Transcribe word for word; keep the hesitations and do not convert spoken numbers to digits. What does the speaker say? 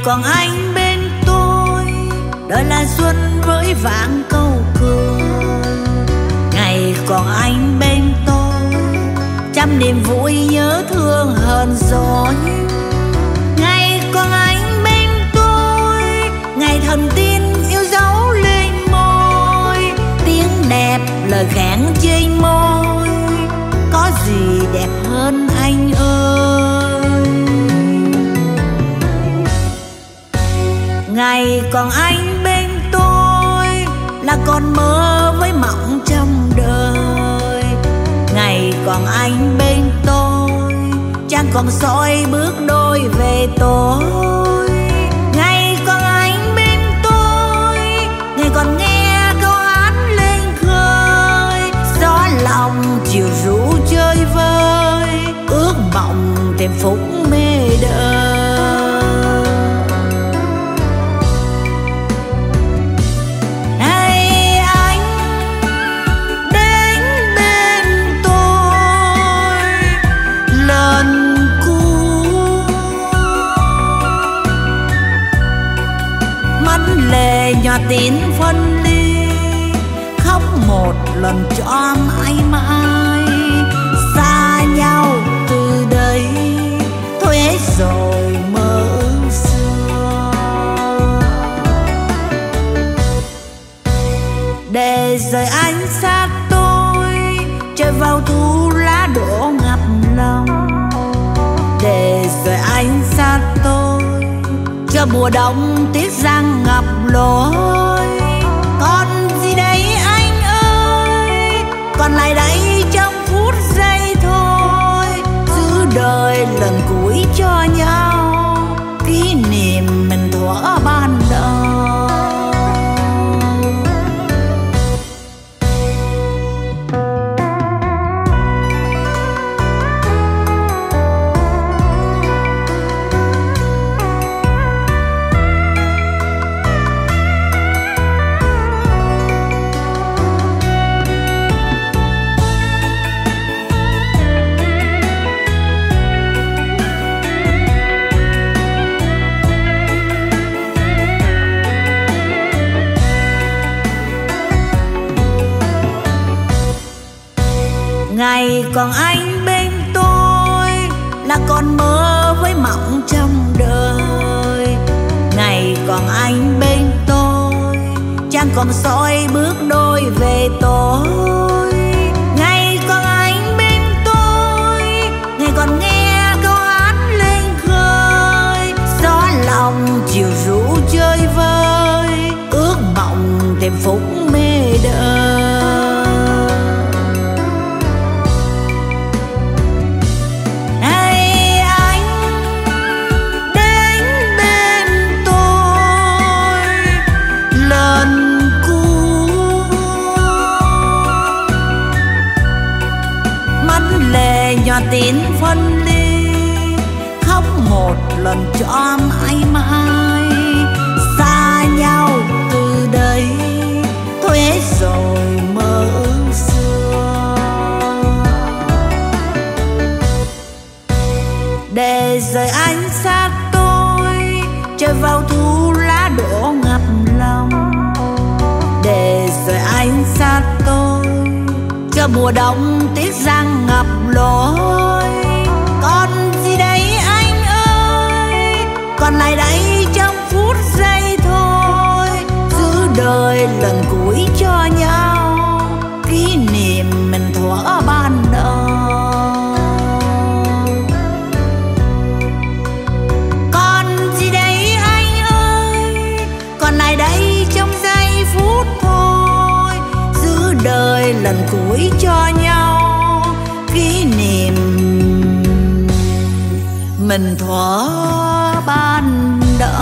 còn anh bên tôi, đời là xuân với vạn câu cười. Ngày còn anh bên tôi, trăm niềm vui nhớ thương hờn dỗi. Ngày còn anh bên tôi, ngày thần tiên yêu dấu lên môi. Tiếng đẹp lời khẽ trên môi, có gì đẹp hơn anh ơi. Ngày còn anh bên tôi, là còn mơ với mộng trong đời. Ngày còn anh bên tôi, chẳng còn soi bước đôi về tối. Ngày còn anh bên tôi, ngày còn nghe câu hát lên khơi. Gió lòng chiều rủ chơi vơi, ước mộng thêm phút mê đời. Nhỏ tin phân ly, khóc một lần cho mãi mãi. Xa nhau từ đây, thôi hết rồi mơ xưa. Để rời anh xa tôi, trời vào thu lá đổ ngập lòng. Để rời anh xa tôi, cho mùa đông tiếc răng ngập lối. Còn gì đấy anh ơi, còn lại đây trong phút giây thôi. Giữ đời lần cuối cho nhau, kỷ niệm mình thuở ban đầu. Ngày còn anh bên tôi, là còn mơ với mộng trong đời. Ngày còn anh bên tôi, chẳng còn soi bước đôi về tối. Ngày còn anh bên tôi, ngày còn nghe câu hát lên khơi. Gió lòng chiều rủ chơi vơi, ước mộng thêm phút mê đời. Nhỏ tin phân ly, khóc một lần cho mãi mãi. Xa nhau từ đây, thôi hết rồi mơ xưa. Để rời anh xa tôi, trời vào thu lá đổ ngập lòng. Để rời anh xa tôi, cho mùa đông tiếc răng ngập lối. Còn gì đấy anh ơi, còn lại đây trong phút giây thôi. Giữ đời lần cuối cho nhau, kỷ niệm mình thuở ban đầu. Còn gì đấy anh ơi, còn lại đây trong giây phút thôi. Giữ đời lần cuối cho nhau, kỷ niệm mình thuở ban đầu.